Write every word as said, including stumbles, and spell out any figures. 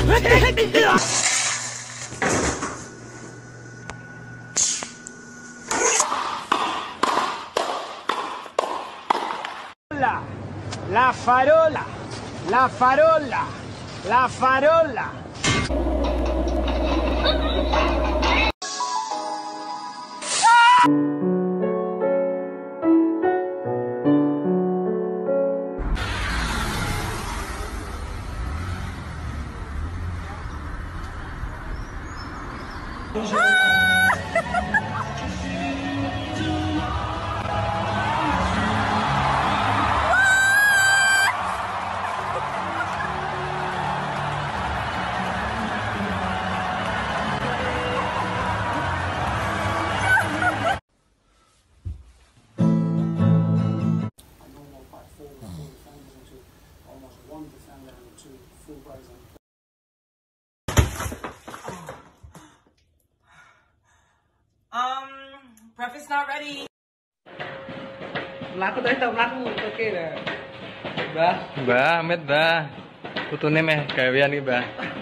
La farola, la farola, la farola. Um, breakfast not ready. Mlaku tadi tau mlaku oke dah. Bah, bah, amit bah. Kutune meh gawean iki, Bah.